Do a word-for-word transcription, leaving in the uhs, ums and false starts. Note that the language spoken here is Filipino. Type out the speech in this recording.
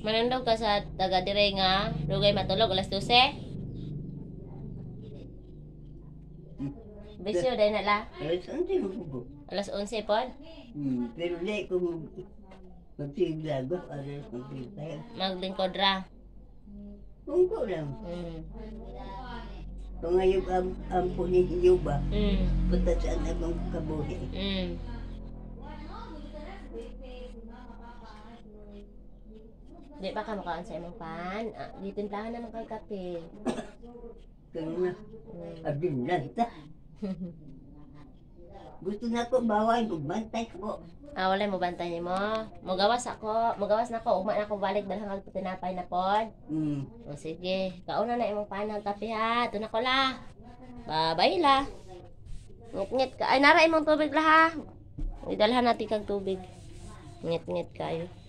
Manandog ka sa taga dire nga dugay matulog alas dose. Bisyo dahil na la. Alas onse mo po. Alas onse pod. Hmm, pero di ko magsiglago. Alas magsiglago. Maglingkod ra. Kung ko lang. Mm. Kung ngayon ang ampo ni Yuba, Mm. punta saan akong kabuhi. Mm. Di ba ka makaon sa imong pan? Ah, gitimplahan naman kay kape. Kaya na, Mm. abin lang ta. Gusto na ko bawain kung bantay ko. Ah, wala mo bantay nimo. Mogawas ako, mogawas na ko, ugma na ako balik dahil kag tinapay na pod. Hmm. O sige, kauna na imong panang kape ha. Ito na ko la. Bye-bye la. Ngit-ngit ka. Ay, nara imong tubig la ha. Idalhan natin kag tubig. Ngit-ngit kayo.